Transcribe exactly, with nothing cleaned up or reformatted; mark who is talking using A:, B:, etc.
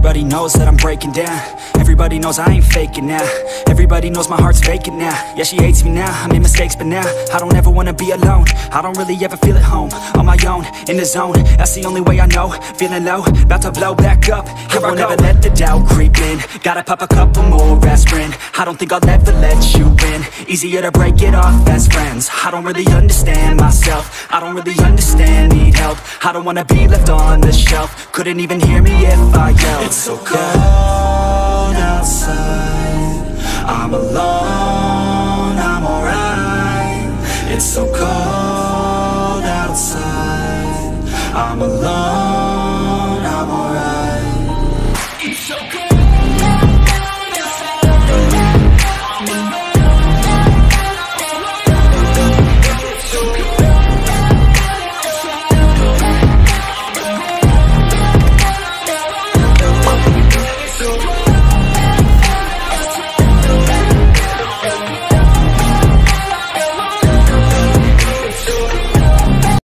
A: Everybody knows that I'm breaking down. Everybody knows I ain't faking now. Everybody knows my heart's vacant now. Yeah, she hates me now, I made mistakes but now I don't ever wanna be alone. I don't really ever feel at home. On my own, in the zone, that's the only way I know. Feeling low, about to blow back up. Here I won't ever let the doubt creep in. Gotta pop a couple more aspirin. I don't think I'll ever let you in. Easier to break it off as friends. I don't really understand myself. I don't really understand, need help. I don't wanna be left on the shelf. Couldn't even hear me if I yelled.
B: It's so cold outside, I'm alone, I'm alright. It's so cold outside, I'm alone, I'm alright. It's so cold.